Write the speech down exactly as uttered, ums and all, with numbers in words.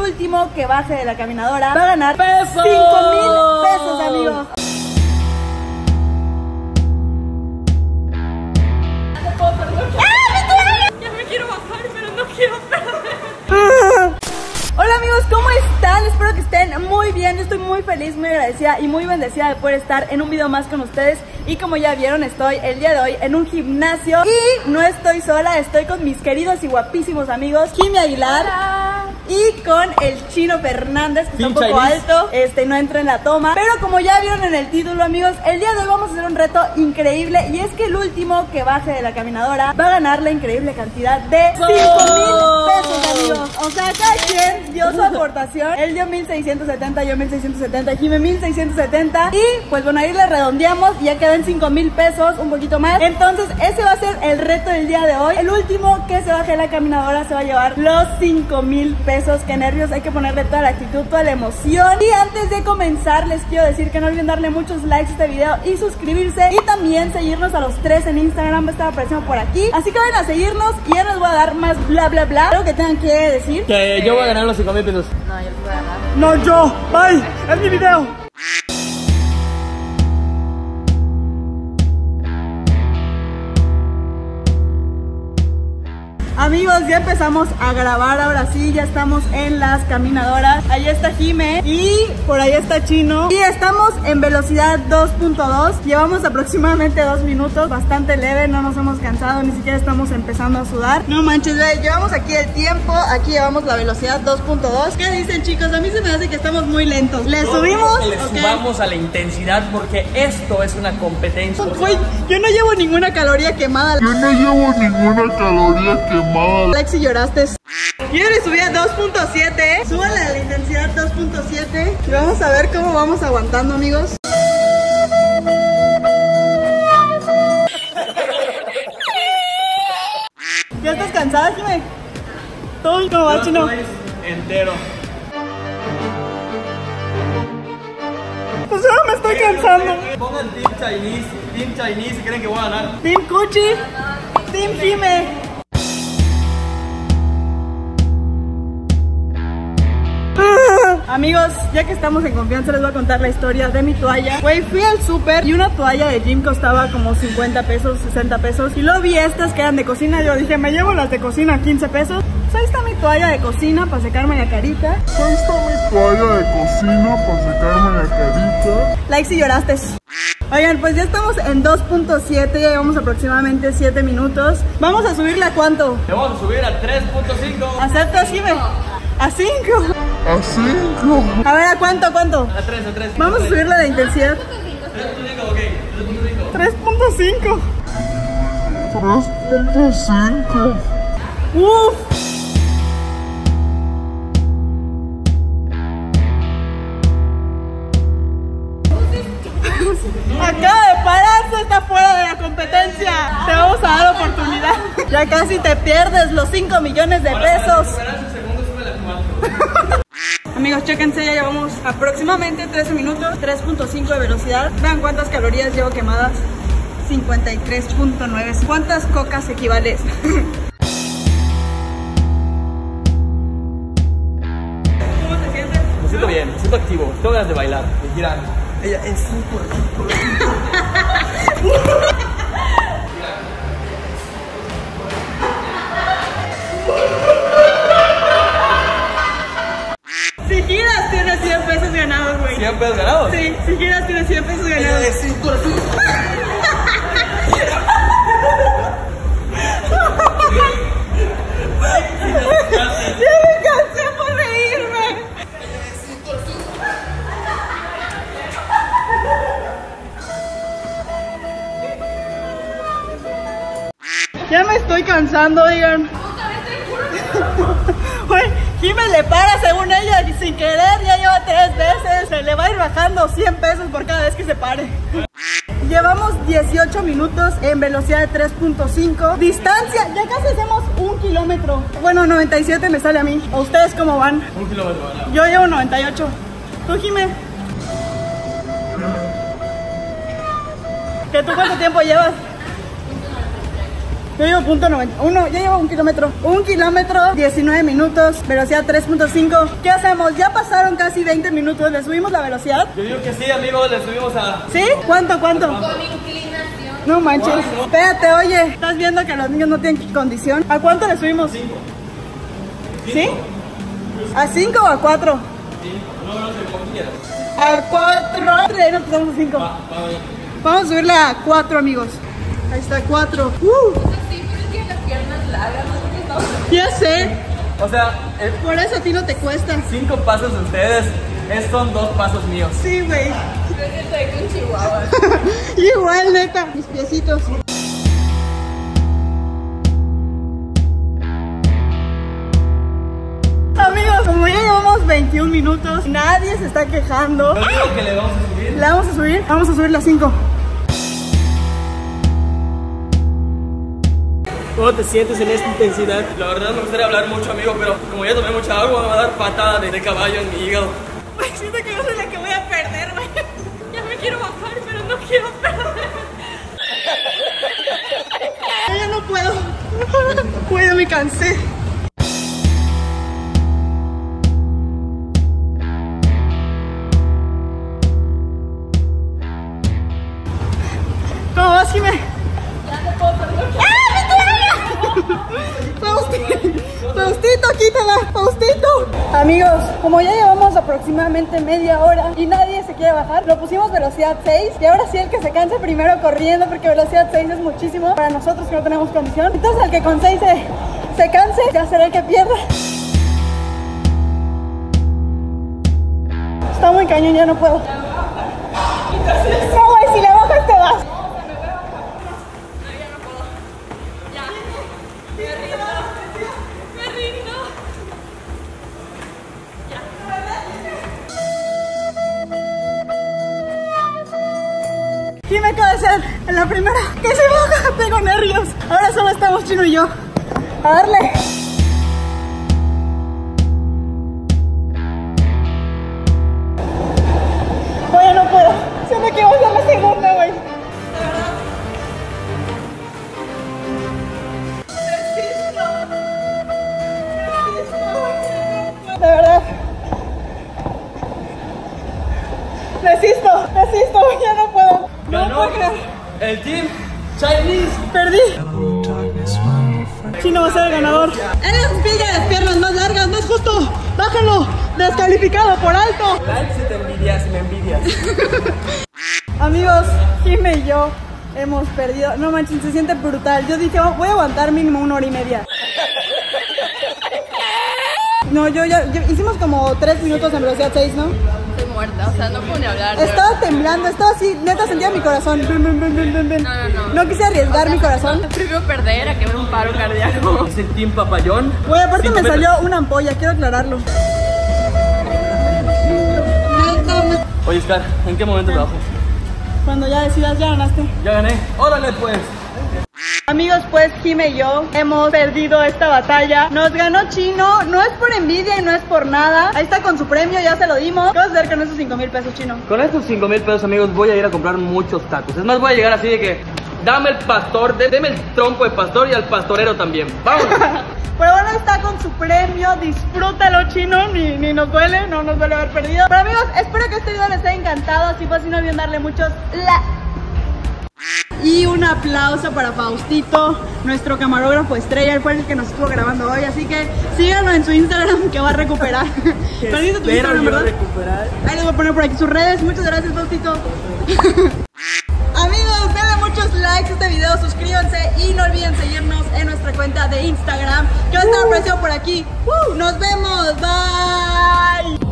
último que baje de la caminadora va a ganar cinco mil pesos, amigos. Ya me quiero bajar, pero no quiero perder. Hola amigos, ¿cómo están? Espero que estén muy bien. Yo estoy muy feliz, muy agradecida y muy bendecida de poder estar en un video más con ustedes. Y como ya vieron, estoy el día de hoy en un gimnasio. Y no estoy sola, estoy con mis queridos y guapísimos amigos Jimmy Aguilar. Hola. Y con el Chino Fernández, que está un poco alto, este no entra en la toma. Pero como ya vieron en el título, amigos, el día de hoy vamos a hacer un reto increíble. Y es que el último que baje de la caminadora va a ganar la increíble cantidad de cinco mil pesos, amigos. O sea, cada quien dio su aportación. Él dio mil seiscientos setenta, yo mil seiscientos setenta, Jimmy mil seiscientos setenta. Y pues bueno, ahí le redondeamos y ya quedan cinco mil pesos, un poquito más. Entonces ese va a ser el reto del día de hoy. El último que se baje de la caminadora se va a llevar los cinco mil pesos. Qué nervios, hay que ponerle toda la actitud, toda la emoción. Y antes de comenzar les quiero decir que no olviden darle muchos likes a este video y suscribirse. Y también seguirnos a los tres en Instagram, va a estar apareciendo por aquí. Así que vayan a seguirnos y ya les voy a dar más bla bla bla. Algo que tengan que decir. Que yo voy a ganar los cinco mil pesos. No, yo los voy a ganar. No, yo. Bye. Es mi video. Amigos, ya empezamos a grabar, ahora sí, ya estamos en las caminadoras. Ahí está Jime y por ahí está Chino. Y estamos en velocidad dos punto dos. Llevamos aproximadamente dos minutos, bastante leve, no nos hemos cansado, ni siquiera estamos empezando a sudar. No manches, ve, llevamos aquí el tiempo, aquí llevamos la velocidad dos punto dos. ¿Qué dicen, chicos? A mí se me hace que estamos muy lentos. ¿Le subimos? Le okay. subamos a la intensidad porque esto es una competencia. Uy, yo no llevo ninguna caloría quemada. Yo no llevo ninguna caloría quemada. Lexi, lloraste. Yo le subí a dos punto siete. Súbale a la intensidad dos punto siete. Y vamos a ver cómo vamos aguantando, amigos. ¿Ya estás cansada, Jimé? Todo no va, Chino. Entero. Pues ahora me estoy cansando. Pongan Team Chinese, Team Chinese si creen que voy a ganar. Team Cuchi, Team Jime. Amigos, ya que estamos en confianza les voy a contar la historia de mi toalla. Güey, fui al súper y una toalla de gym costaba como cincuenta pesos, sesenta pesos. Y luego vi estas que eran de cocina. Yo dije, me llevo las de cocina a quince pesos. Pues ahí está mi toalla de cocina para secarme la carita. Ahí está mi toalla de cocina para secarme la carita. Like si lloraste. Oigan, pues ya estamos en dos punto siete, ya llevamos aproximadamente siete minutos. Vamos a subirle a cuánto. Le vamos a subir a tres punto cinco. ¿Aceptas, Jime? A cinco. A cinco. A ver, ¿a cuánto, a cuánto? A tres, a tres. Vamos a subirle la intensidad. tres punto cinco, ok. tres punto cinco. tres punto cinco. Uf. Acaba de pararse, está fuera de la competencia. Te vamos a dar oportunidad. Ya casi te pierdes los cinco millones de pesos. Amigos, chéquense, ya llevamos aproximadamente trece minutos, tres punto cinco de velocidad. Vean cuántas calorías llevo quemadas. cincuenta y tres punto nueve. ¿Cuántas cocas equivale? ¿Cómo te sientes? Me siento bien, me siento activo, tengo ganas de bailar, de girar. Ella es súper. Si giras tienes cien pesos ganados, güey. ¿cien pesos ganados? Sí, si giras tienes cien pesos ganados. Ella es súper. Ya me cansé por reírme. Ya me estoy cansando, oigan. Güey, Jimé le para según ella y sin querer ya lleva tres veces. Se le va a ir bajando cien pesos por cada vez que se pare. Llevamos dieciocho minutos en velocidad de tres punto cinco. Distancia, ya casi hacemos un kilómetro. Bueno, noventa y siete me sale a mí. ¿A ustedes cómo van? Un kilómetro. ¿No? Yo llevo noventa y ocho. ¿Tú, Jimé? ¿Que tú cuánto tiempo llevas? Yo llevo punto noventa, uno, ya llevo un kilómetro. Un kilómetro, diecinueve minutos, velocidad tres punto cinco. ¿Qué hacemos? Ya pasaron casi veinte minutos, ¿le subimos la velocidad? Yo digo que sí, amigos, le subimos a... ¿Sí? ¿Cuánto, cuánto? Con inclinación. No manches. Espérate, oye, ¿estás viendo que los niños no tienen condición? ¿A cuánto le subimos? cinco. ¿Sí? ¿A cinco o a cuatro? No, no sé, como quieras. A cuatro. Ahí nos pasamos a cinco. Va, va bien. Vamos a subirle a cuatro, amigos. Ahí está, cuatro. Uh, Sí, pero es que las piernas largas, no sé qué estamos. ya sé. O sea, el Por eso a ti no te cuesta. cinco pasos de ustedes es son dos pasos míos. Sí, güey. Creo que estoy con Chihuahua. Igual, neta. Mis piecitos. Amigos, como ya llevamos veintiún minutos, nadie se está quejando. Yo digo que le vamos a subir. ¿Le vamos a subir? Vamos a subir las cinco. ¿Cómo te sientes en esta intensidad? La verdad me gustaría hablar mucho, amigo, pero como ya tomé mucha agua, me va a dar patada de, de caballo en mi hígado. Güey, siento que yo soy la que voy a perder, güey. Ya me quiero bajar, pero no quiero perder. Yo ya no puedo. Güey, ya me cansé. ¿Cómo vas, Jimé? Ya no puedo perder. Faustito, Faustito, quítala, Faustito. Amigos, como ya llevamos aproximadamente media hora y nadie se quiere bajar, lo pusimos velocidad seis y ahora sí el que se canse primero corriendo, porque velocidad seis es muchísimo para nosotros que no tenemos condición. Entonces el que con seis se, se canse ya será el que pierda. Está muy cañón, ya no puedo. No, güey, si le bajas te vas. Me rindo. ¿Quién me acaba de hacer en la primera? ¡Que se baja! Tengo nervios. Ahora solo estamos Chino y yo. A darle. Oye, no puedo. Siento que voy a ser la segunda, güey. De verdad. Desisto, desisto, ya no puedo. No Ganó puedo creer. el Team Chinese. Perdí. Chino va a ser el ganador. Él es pilla las piernas más largas, no es justo. Bájalo. Descalificado por alto. Like si te envidias, si me envidias. Amigos, Jimé y yo hemos perdido. No manches, se siente brutal. Yo dije, oh, voy a aguantar mínimo una hora y media. No, yo ya yo- hicimos como tres minutos en velocidad seis, ¿no? Estoy muerta, o sea, no puedo ni hablar. de Estaba temblando, estaba así, neta sentía mi corazón. Bum, bum, bum, bum, bum, bum. No, no, no. No quise arriesgar mi corazón. Prefiero perder a que ver un paro cardíaco. Es el Team Papayón. Güey, aparte Cinco me metros. salió una ampolla, quiero aclararlo. Oye, Scar, ¿en qué momento te bajo? Cuando ya decidas, ya ganaste. Ya gané. Órale, pues. Amigos, pues Jimé y yo hemos perdido esta batalla. Nos ganó Chino, no es por envidia y no es por nada. Ahí está con su premio, ya se lo dimos. ¿Qué vas a hacer con esos cinco mil pesos, Chino? Con estos cinco mil pesos, amigos, voy a ir a comprar muchos tacos. Es más, voy a llegar así de que dame el pastor, de- deme el trompo de pastor y al pastorero también. ¡Vamos! Pero bueno, está con su premio, disfrútalo, Chino, ni, ni nos duele, no nos duele haber perdido. Pero amigos, espero que este video les haya encantado. Si fue así, no olviden darle muchos likes. Y un aplauso para Faustito, nuestro camarógrafo estrella, él fue el que nos estuvo grabando hoy. Así que síganlo en su Instagram que va a recuperar. Perdiste tu Espero Instagram, yo ¿verdad? recuperar. Ahí les voy a poner por aquí sus redes. Muchas gracias, Faustito. Amigos, denle muchos likes a este video, suscríbanse y no olviden seguirnos en nuestra cuenta de Instagram que va a estar apareciendo por aquí. Uh, nos vemos, bye.